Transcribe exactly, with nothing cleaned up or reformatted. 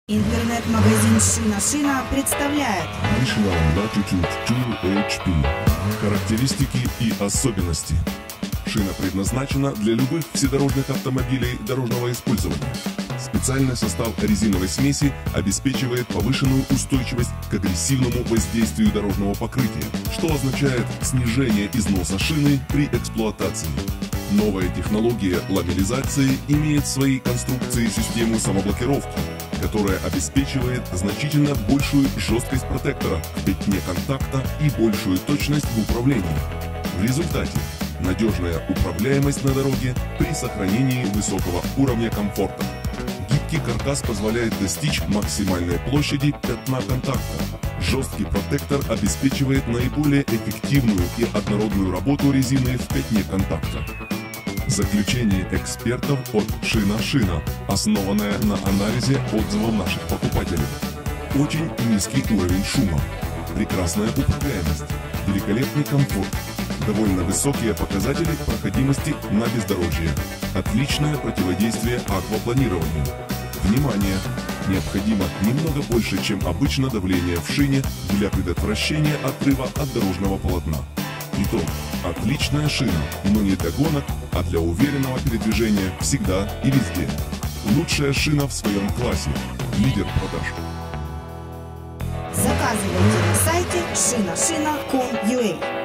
Интернет-магазин Шина Шина представляет Michelin Latitude два эйч пи. Характеристики и особенности. Шина предназначена для любых вседорожных автомобилей дорожного использования. Специальный состав резиновой смеси обеспечивает повышенную устойчивость к агрессивному воздействию дорожного покрытия, что означает снижение износа шины при эксплуатации. Новая технология ламеллизации имеет в своей конструкции систему самоблокировки, которая обеспечивает значительно большую жесткость протектора в пятне контакта и большую точность в управлении. В результате надежная управляемость на дороге при сохранении высокого уровня комфорта. Гибкий каркас позволяет достичь максимальной площади пятна контакта. Жесткий протектор обеспечивает наиболее эффективную и однородную работу резины в пятне контакта. Заключение экспертов от Шина Шина, основанное на анализе отзывов наших покупателей. Очень низкий уровень шума, прекрасная управляемость, великолепный комфорт, довольно высокие показатели проходимости на бездорожье, отличное противодействие аквапланированию. Внимание! Необходимо немного больше, чем обычно, давление в шине для предотвращения отрыва от дорожного полотна. Итог. Отличная шина, но не для гонок, а для уверенного передвижения всегда и везде. Лучшая шина в своем классе. Лидер продаж. Заказывайте на сайте шина шина точка ком точка ю а.